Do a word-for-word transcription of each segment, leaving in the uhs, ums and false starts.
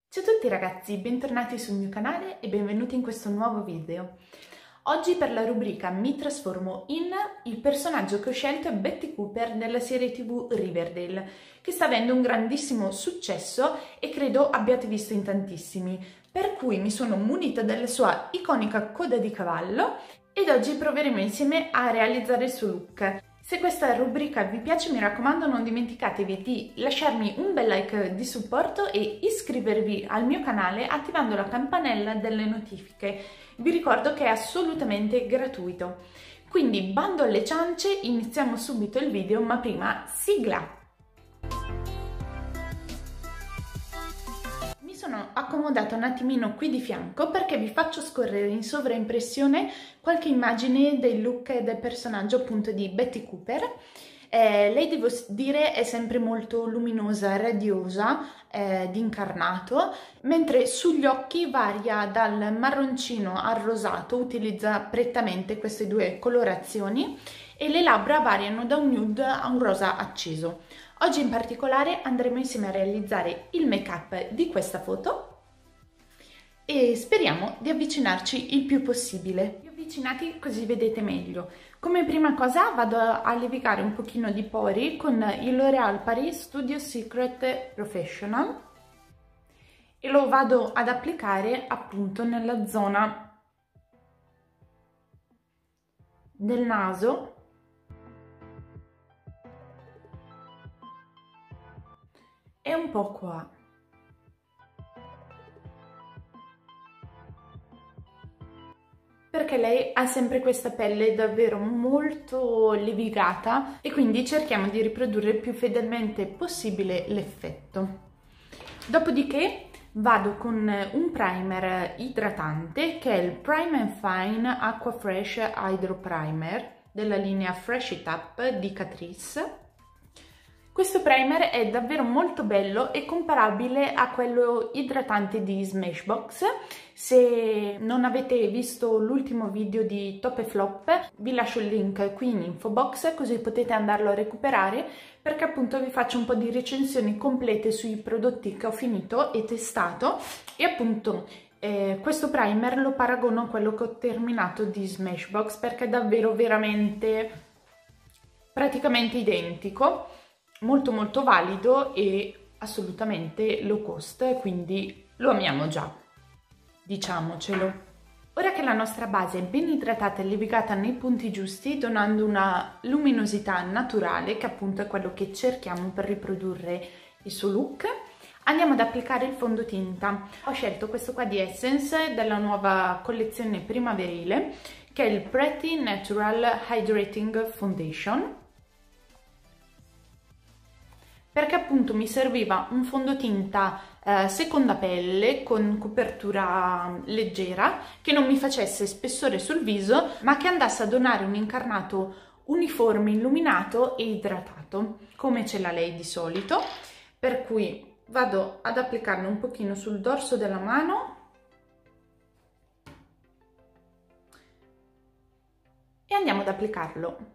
Ciao a tutti ragazzi, bentornati sul mio canale e benvenuti in questo nuovo video. Oggi per la rubrica mi trasformo in il personaggio che ho scelto è Betty Cooper della serie tv Riverdale, che sta avendo un grandissimo successo e credo abbiate visto in tantissimi, per cui mi sono munita della sua iconica coda di cavallo ed oggi proveremo insieme a realizzare il suo look. Se questa rubrica vi piace, mi raccomando, non dimenticatevi di lasciarmi un bel like di supporto e iscrivervi al mio canale attivando la campanella delle notifiche. Vi ricordo che è assolutamente gratuito. Quindi bando alle ciance, iniziamo subito il video, ma prima sigla! Sono accomodata un attimino qui di fianco perché vi faccio scorrere in sovraimpressione qualche immagine del look del personaggio appunto di Betty Cooper. Eh, lei, devo dire, è sempre molto luminosa, radiosa, eh, di incarnato, mentre sugli occhi varia dal marroncino al rosato, utilizza prettamente queste due colorazioni, e le labbra variano da un nude a un rosa acceso. Oggi in particolare andremo insieme a realizzare il make-up di questa foto e speriamo di avvicinarci il più possibile. Più avvicinati così vedete meglio. Come prima cosa vado a levigare un pochino di pori con il L'Oréal Paris Studio Secret Professional e lo vado ad applicare appunto nella zona del naso e un po' qua. Perché lei ha sempre questa pelle davvero molto levigata e quindi cerchiamo di riprodurre il più fedelmente possibile l'effetto. Dopodiché vado con un primer idratante che è il Prime and Fine Aqua Fresh Hydro Primer della linea Fresh It Up di Catrice. Questo primer è davvero molto bello e comparabile a quello idratante di Smashbox. Se non avete visto l'ultimo video di Top e Flop, vi lascio il link qui in info box così potete andarlo a recuperare, perché appunto vi faccio un po' di recensioni complete sui prodotti che ho finito e testato e appunto eh, questo primer lo paragono a quello che ho terminato di Smashbox perché è davvero veramente praticamente identico. Molto molto valido e assolutamente low cost, quindi lo amiamo già, diciamocelo. Ora che la nostra base è ben idratata e levigata nei punti giusti, donando una luminosità naturale, che appunto è quello che cerchiamo per riprodurre il suo look, andiamo ad applicare il fondotinta. Ho scelto questo qua di Essence della nuova collezione primaverile, che è il Pretty Natural Hydrating Foundation, perché appunto mi serviva un fondotinta eh, seconda pelle con copertura leggera, che non mi facesse spessore sul viso, ma che andasse a donare un incarnato uniforme, illuminato e idratato, come ce l'ha lei di solito. Per cui vado ad applicarlo un pochino sul dorso della mano e andiamo ad applicarlo.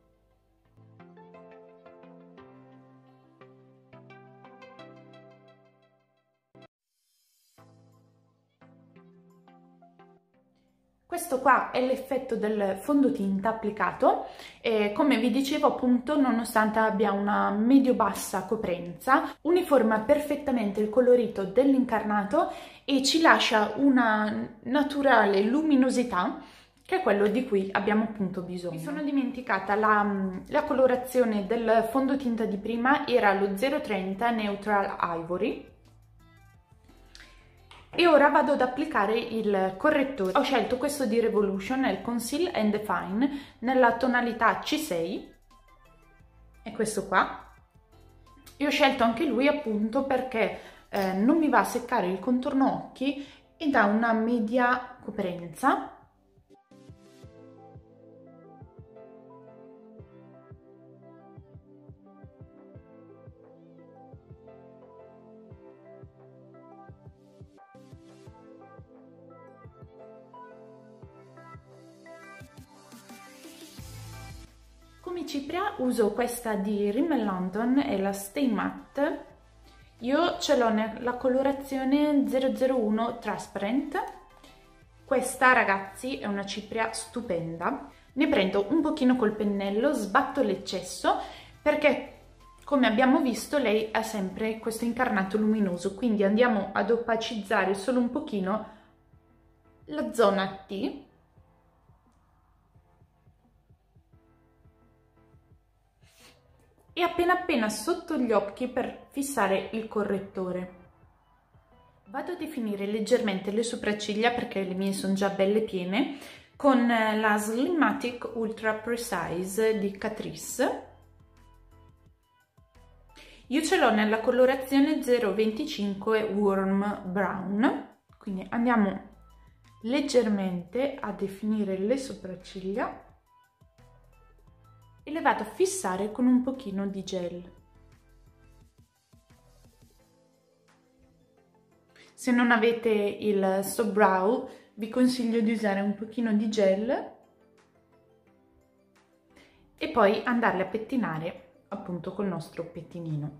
Questo qua è l'effetto del fondotinta applicato e, come vi dicevo appunto, nonostante abbia una medio-bassa coprenza, uniforma perfettamente il colorito dell'incarnato e ci lascia una naturale luminosità che è quello di cui abbiamo appunto bisogno. Mi sono dimenticata la, la colorazione del fondotinta di prima, era lo zero trenta Neutral Ivory. E ora vado ad applicare il correttore. Ho scelto questo di Revolution, è il Conceal and Define, nella tonalità C sei, è questo qua. E ho scelto anche lui appunto perché eh, non mi va a seccare il contorno occhi e dà una media coprenza. Come cipria uso questa di Rimmel London, è la Stay Matte Io ce l'ho nella colorazione zero zero uno Transparent. Questa, ragazzi, è una cipria stupenda. Ne prendo un pochino col pennello, sbatto l'eccesso, perché come abbiamo visto lei ha sempre questo incarnato luminoso, quindi andiamo ad opacizzare solo un pochino la zona T. E appena appena sotto gli occhi per fissare il correttore. Vado a definire leggermente le sopracciglia perché le mie sono già belle piene con la Slimmatic Ultra Precise di Catrice. Io ce l'ho nella colorazione zero venticinque Warm Brown, quindi andiamo leggermente a definire le sopracciglia e le vado a fissare con un pochino di gel. Se non avete il Stop Brow, vi consiglio di usare un pochino di gel e poi andarle a pettinare appunto col nostro pettinino.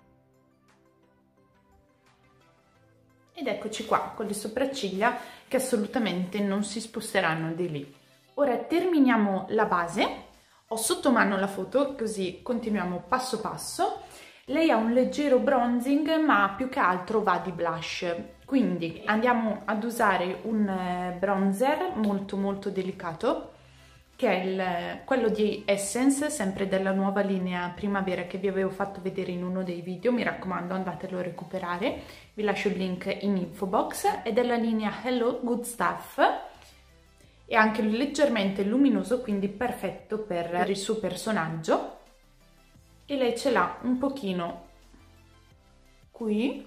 Ed eccoci qua con le sopracciglia che assolutamente non si sposteranno di lì. Ora terminiamo la base. Ho sotto mano la foto, così continuiamo passo passo. Lei ha un leggero bronzing, ma più che altro va di blush. Quindi andiamo ad usare un bronzer molto molto delicato, che è il, quello di Essence, sempre della nuova linea primavera che vi avevo fatto vedere in uno dei video. Mi raccomando, andatelo a recuperare. Vi lascio il link in info box. È della linea Hello Good Stuff. È anche leggermente luminoso, quindi perfetto per il suo personaggio, e lei ce l'ha un pochino qui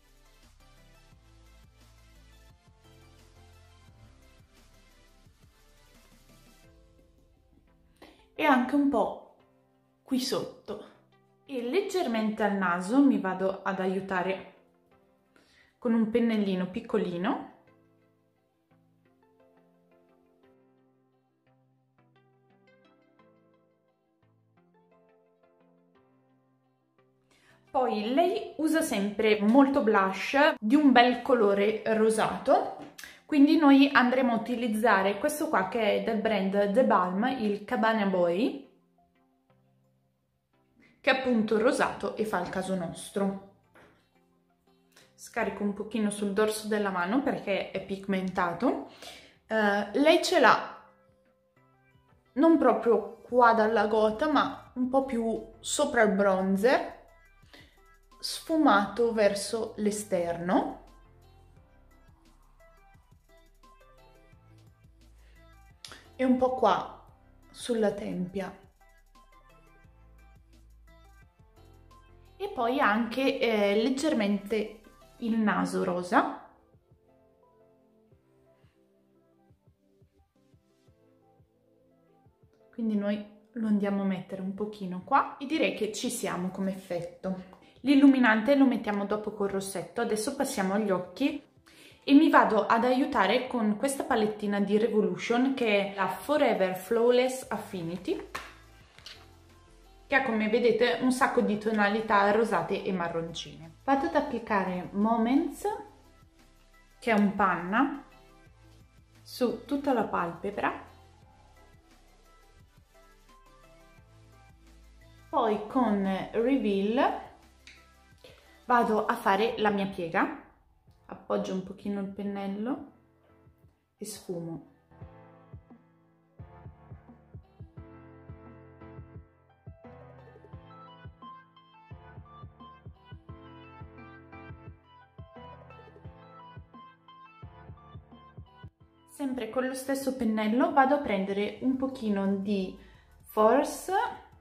e anche un po' qui sotto, e leggermente al naso mi vado ad aiutare con un pennellino piccolino. Poi lei usa sempre molto blush di un bel colore rosato, quindi noi andremo a utilizzare questo qua che è del brand The Balm, il Cabana Boy, che è appunto rosato e fa il caso nostro. Scarico un pochino sul dorso della mano perché è pigmentato. Uh, lei ce l'ha non proprio qua dalla gota, ma un po' più sopra il bronzer, sfumato verso l'esterno, e un po' qua sulla tempia, e poi anche eh, leggermente il naso rosa. Quindi noi lo andiamo a mettere un pochino qua e direi che ci siamo come effetto. L'illuminante lo mettiamo dopo col rossetto. Adesso passiamo agli occhi e mi vado ad aiutare con questa palettina di Revolution, che è la Forever Flawless Affinity, che ha, come vedete, un sacco di tonalità rosate e marroncine. Vado ad applicare Moments, che è un panna, su tutta la palpebra. Poi con Reveal vado a fare la mia piega, appoggio un pochino il pennello e sfumo. Sempre con lo stesso pennello vado a prendere un pochino di Force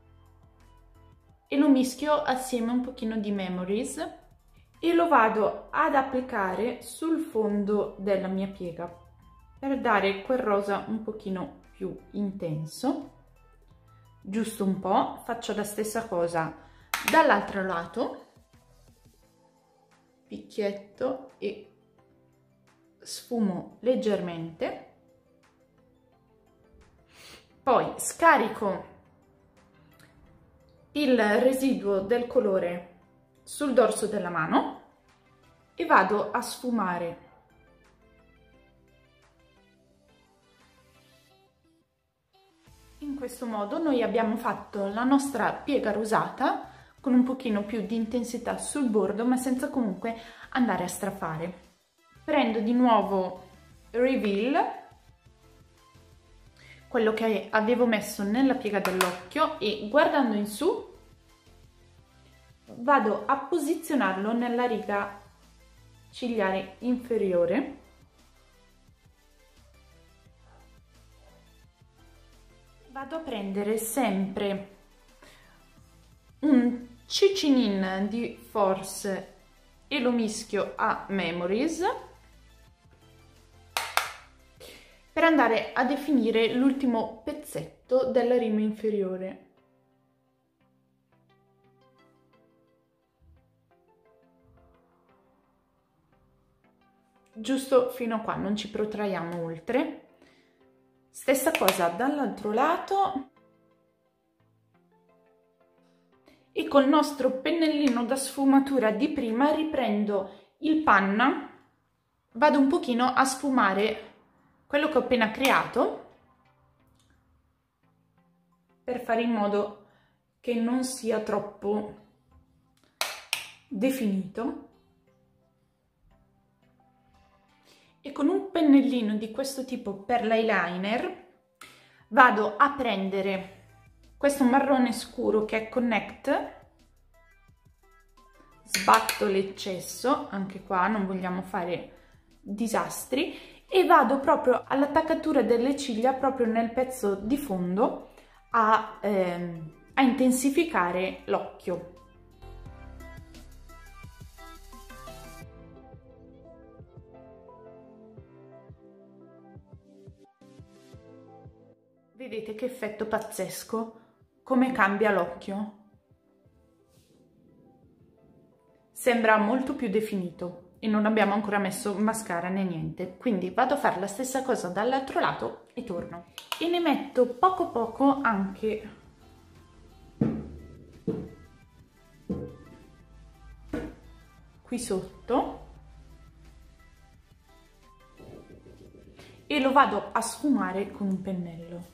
e lo mischio assieme a un pochino di Memories e lo vado ad applicare sul fondo della mia piega per dare quel rosa un pochino più intenso, giusto un po'. Faccio la stessa cosa dall'altro lato, picchietto e sfumo leggermente, poi scarico il residuo del colore sul dorso della mano e vado a sfumare in questo modo. Noi abbiamo fatto la nostra piega rosata con un pochino più di intensità sul bordo, ma senza comunque andare a strafare. Prendo di nuovo Reveal, quello che avevo messo nella piega dell'occhio, e guardando in su vado a posizionarlo nella riga cigliare inferiore. Vado a prendere sempre un Cicinin di Force e lo mischio a Memories per andare a definire l'ultimo pezzetto della rima inferiore. Giusto fino a qua, non ci protraiamo oltre. Stessa cosa dall'altro lato. E col nostro pennellino da sfumatura di prima riprendo il panna, vado un pochino a sfumare quello che ho appena creato per fare in modo che non sia troppo definito. E con un pennellino di questo tipo per l'eyeliner vado a prendere questo marrone scuro che è Connect, sbatto l'eccesso, anche qua non vogliamo fare disastri, e vado proprio all'attaccatura delle ciglia, proprio nel pezzo di fondo, a, ehm, a intensificare l'occhio. Vedete che effetto pazzesco? Come cambia l'occhio? Sembra molto più definito e non abbiamo ancora messo mascara né niente, quindi vado a fare la stessa cosa dall'altro lato e torno. E ne metto poco poco anche qui sotto e lo vado a sfumare con un pennello.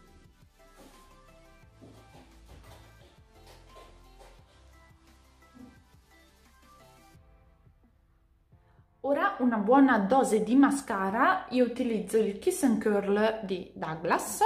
Ora una buona dose di mascara, io utilizzo il Kiss and Curl di Douglas.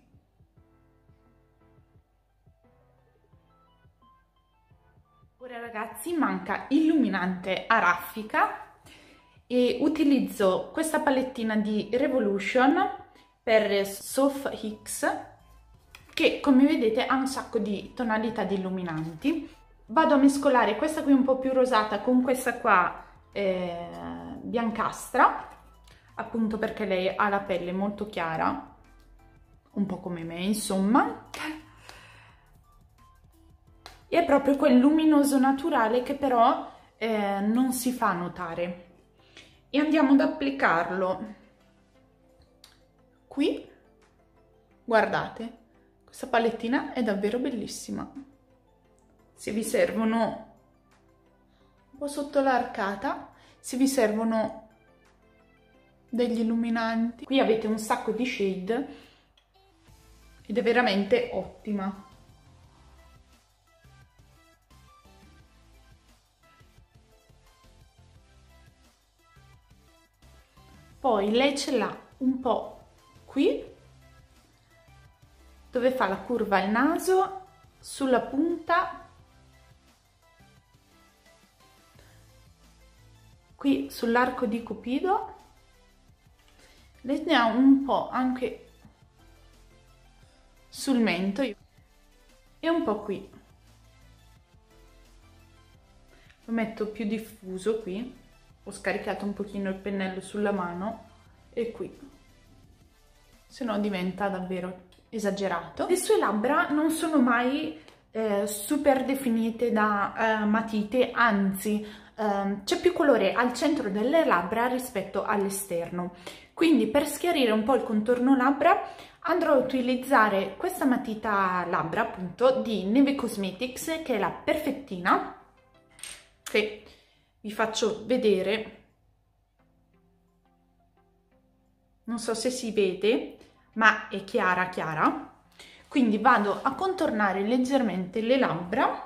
Ora ragazzi manca illuminante a raffica e utilizzo questa palettina di Revolution per Soft Hicks che come vedete ha un sacco di tonalità di illuminanti. Vado a mescolare questa qui un po' più rosata con questa qua Eh, biancastra, appunto perché lei ha la pelle molto chiara, un po' come me insomma, e è proprio quel luminoso naturale che però eh, non si fa notare. E andiamo ad applicarlo qui. Guardate, questa palettina è davvero bellissima. Se vi servono un po' sotto l'arcata, se vi servono degli illuminanti, qui avete un sacco di shade ed è veramente ottima. Poi lei ce l'ha un po' qui dove fa la curva al naso, sulla punta, qui sull'arco di Cupido, lei ne ha un po' anche sul mento e un po' qui. Lo metto più diffuso qui, ho scaricato un pochino il pennello sulla mano e qui, se no diventa davvero esagerato. Le sue labbra non sono mai eh, super definite da eh, matite, anzi Um, c'è più colore al centro delle labbra rispetto all'esterno, quindi per schiarire un po' il contorno labbra andrò a utilizzare questa matita labbra appunto di Neve Cosmetics, che è la Perfettina, che vi faccio vedere. Non so se si vede, ma è chiara chiara. Quindi vado a contornare leggermente le labbra.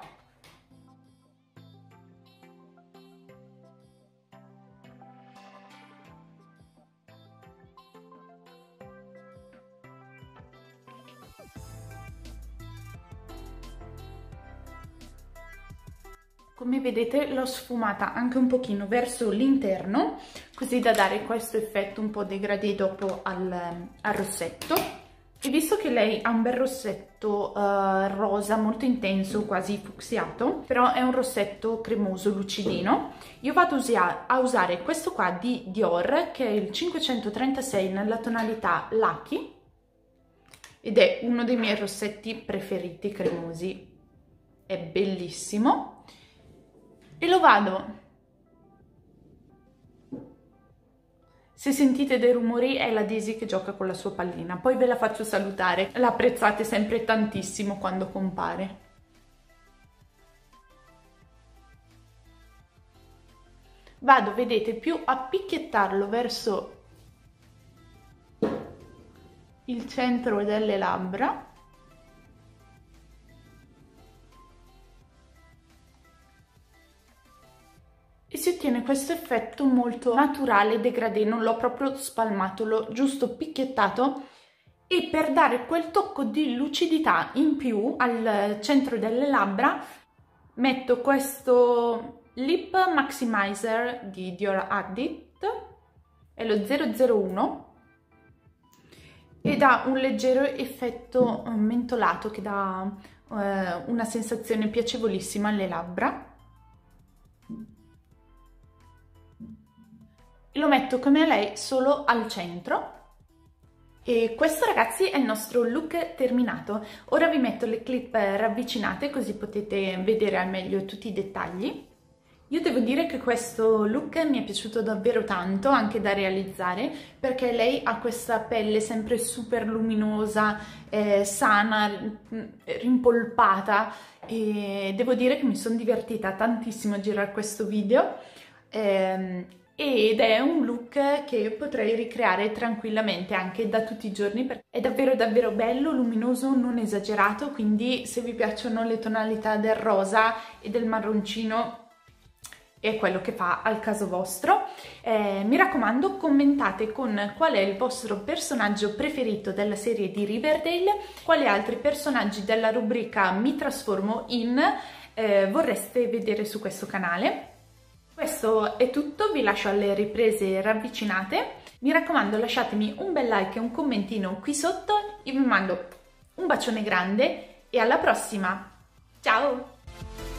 Come vedete l'ho sfumata anche un pochino verso l'interno, così da dare questo effetto un po' degradé dopo al, al rossetto. E visto che lei ha un bel rossetto uh, rosa molto intenso, quasi fucsiato, però è un rossetto cremoso, lucidino, io vado a usare, a usare questo qua di Dior, che è il cinquecentotrentasei nella tonalità Lucky, ed è uno dei miei rossetti preferiti cremosi, è bellissimo. E lo vado, se sentite dei rumori è la Daisy che gioca con la sua pallina, poi ve la faccio salutare, la apprezzate sempre tantissimo quando compare. Vado, vedete, più a picchiettarlo verso il centro delle labbra, e si ottiene questo effetto molto naturale, degradé, non l'ho proprio spalmato, l'ho giusto picchiettato, e per dare quel tocco di lucidità in più al centro delle labbra metto questo Lip Maximizer di Dior Addict, è lo zero zero uno, ed ha un leggero effetto mentolato che dà eh, una sensazione piacevolissima alle labbra. Lo metto come a lei solo al centro. E questo, ragazzi, è il nostro look terminato. Ora vi metto le clip ravvicinate così potete vedere al meglio tutti i dettagli. Io devo dire che questo look mi è piaciuto davvero tanto, anche da realizzare, perché lei ha questa pelle sempre super luminosa, eh, sana, rimpolpata, e devo dire che mi sono divertita tantissimo a girare questo video. Eh, ed è un look che potrei ricreare tranquillamente anche da tutti i giorni, perché è davvero davvero bello, luminoso, non esagerato, quindi se vi piacciono le tonalità del rosa e del marroncino è quello che fa al caso vostro. Eh, mi raccomando, commentate con qual è il vostro personaggio preferito della serie di Riverdale, quali altri personaggi della rubrica Mi trasformo in eh, vorreste vedere su questo canale. Questo è tutto, vi lascio alle riprese ravvicinate. Mi raccomando, lasciatemi un bel like e un commentino qui sotto. Io vi mando un bacione grande e alla prossima! Ciao!